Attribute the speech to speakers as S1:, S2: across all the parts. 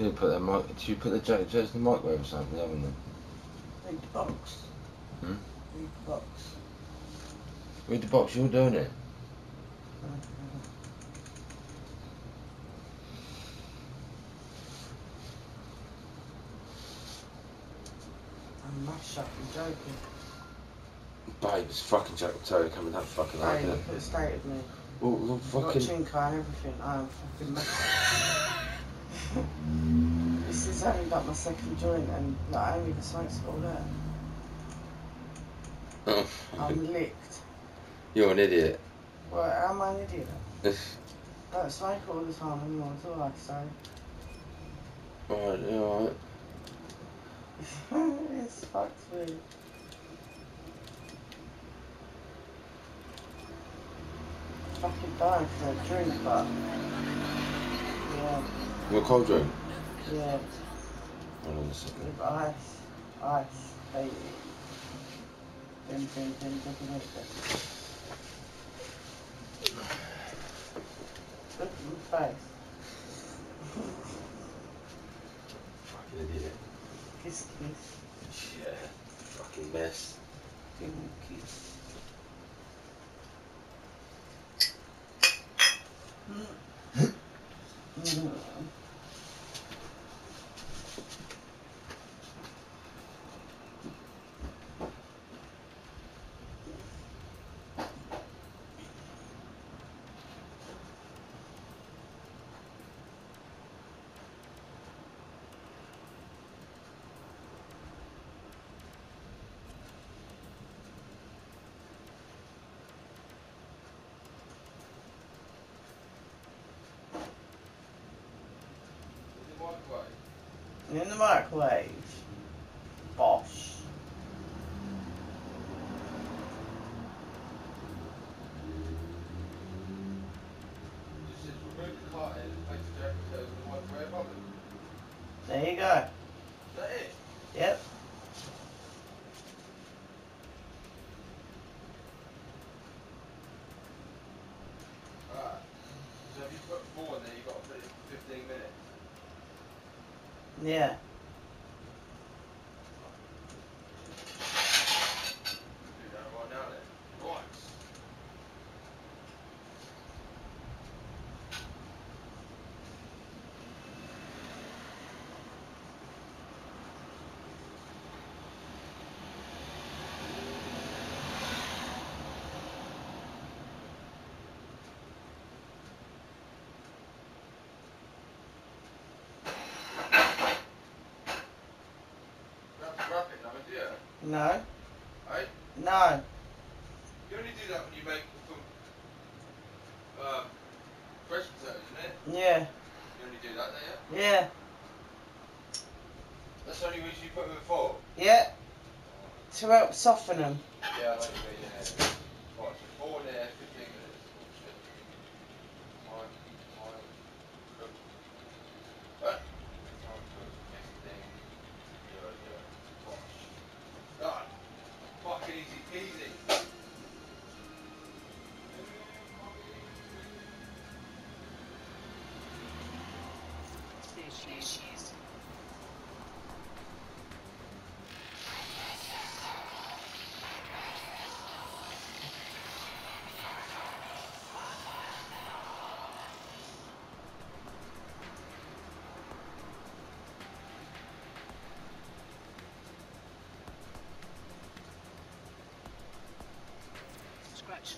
S1: You put that mic. Did you put the jets in the microwave or something? Haven't you?
S2: Read the box.
S1: Hmm?
S2: Read the box.
S1: Read the box. You're doing it.
S2: I'm mashed up. You're joking.
S1: Babe, it's fucking Jack Taylor coming that fucking
S2: Hey,
S1: like
S2: look
S1: it.
S2: at the state of me.
S1: Well, fucking.
S2: Got chink and everything. I'm fucking mashed up. This is only like my second joint and like, I ain't even smoked it all there.
S1: Oh,
S2: I'm licked.
S1: you're an idiot.
S2: Well, am I an idiot? I don't smoke all the time anymore, do I? So.
S1: Alright.
S2: It's fucked me. Fucking dying for a drink, but. Yeah.
S1: You want a cold drink?
S2: Yeah.
S1: Hold on a second.
S2: With ice. Ice. Baby. Dim. Look at my face.
S1: Fucking idiot.
S2: Kiss.
S1: Yeah. Fucking mess.
S2: Give me a kiss. In the microwave. Bosh. There you go.
S1: Is that it?
S2: Yep.
S1: Alright. So if you put 4 in there, you've got to put it for 15 minutes.
S2: Yeah.
S1: Do that right now then. Right. Wrap it now, do you?
S2: No.
S1: Hey?
S2: No.
S1: You only do that when you make fresh potatoes, isn't it?
S2: Yeah.
S1: You only do that, don't you?
S2: Yeah.
S1: That's the only reason you put them in 4?
S2: Yeah. To help soften them.
S1: Yeah, I know what you mean, yeah. Right, so 4 in there, 15 minutes. Oh shit. Time cook. What? Time cook 15. Yeah. Bosh. Done. Fucking easy peasy.
S3: Issues. Scratch.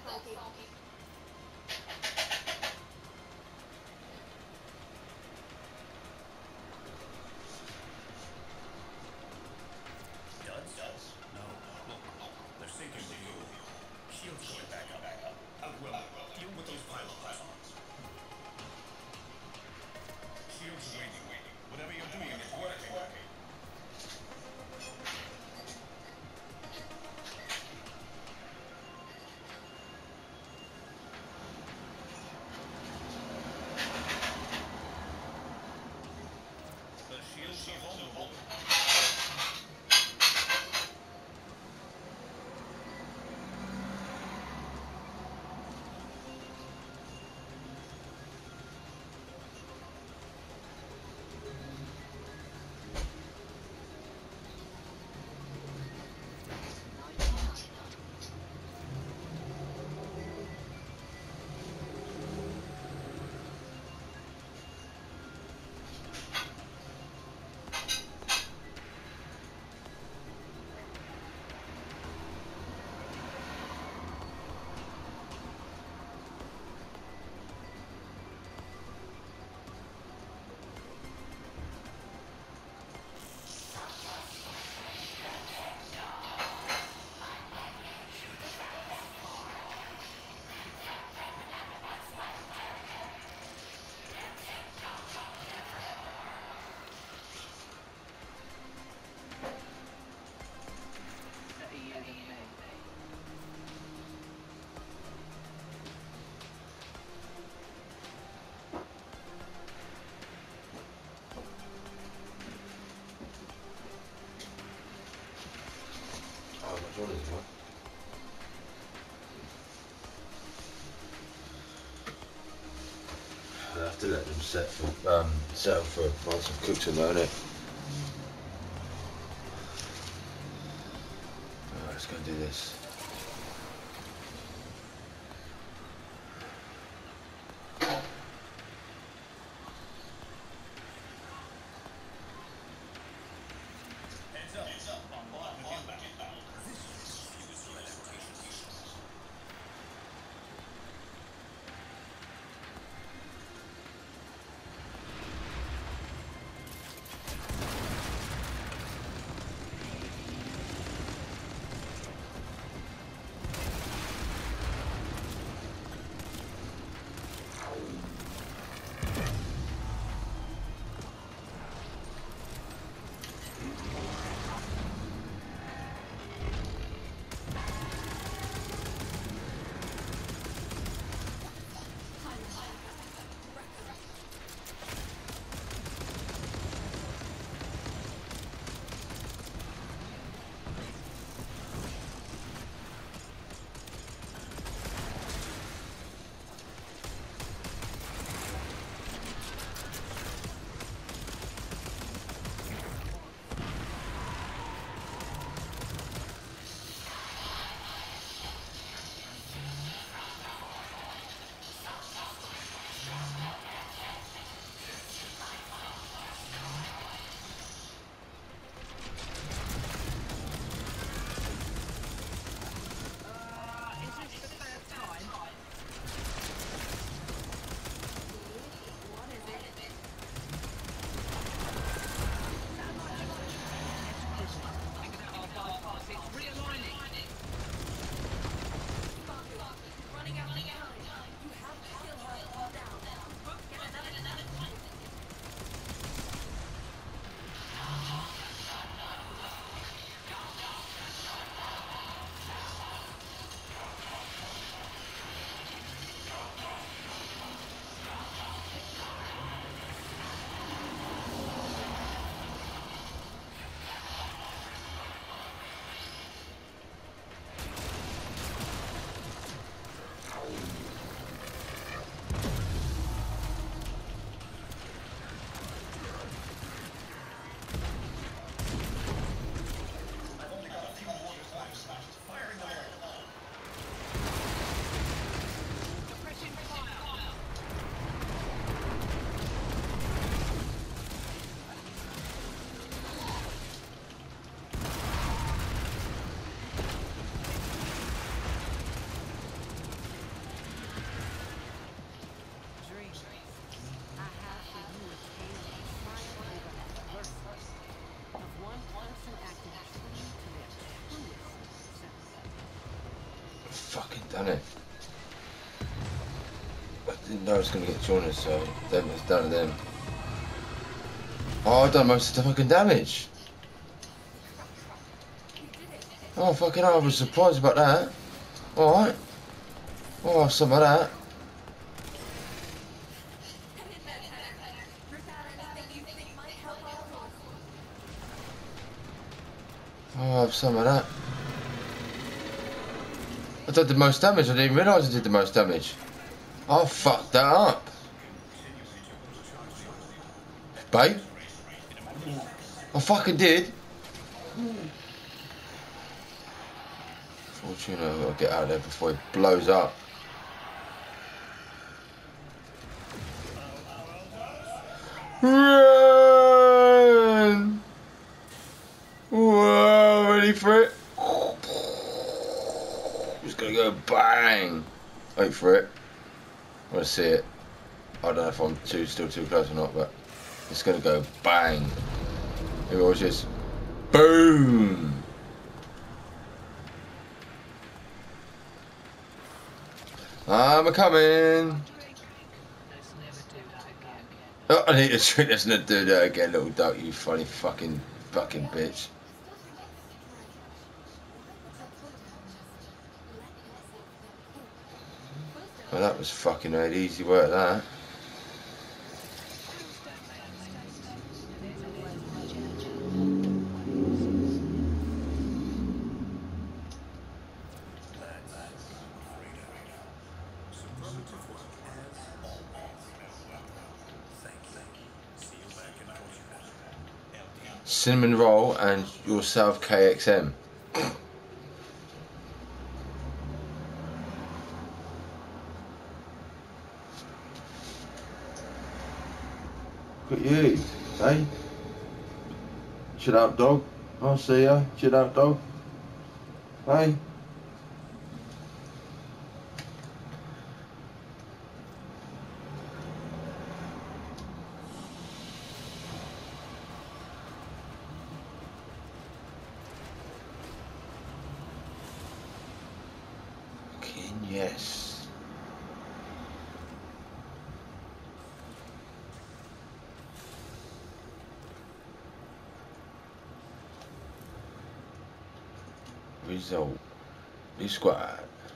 S3: What is it? I have to let them settle for once I've cooked them, won't it? Alright, let's go and do this. Fucking done it. I didn't know I was going to get joiners, so them was done to them. Oh, I done most of the fucking damage. Oh, fucking hell, I was surprised about that. Alright. Oh, some of that. Oh, have some of that. I did the most damage, I didn't even realise I did the most damage. I fucked that up. Babe? I fucking did. Fortunately, I've got to get out of there before it blows up. Run! Whoa, ready for it? Just gonna go bang. Wait for it. I want to see it. I don't know if I'm still too close or not, but it's gonna go bang. It was just boom. I'm a coming. Oh, I need to drink. Let's not do that again, little duck. You funny fucking bitch. Well, that was fucking easy work, that. Cinnamon roll and yourself KXM. Look at you, hey? Chill out, dog. I'll see ya. Chill out, dog. Hey? Fucking yes. Result. New squad.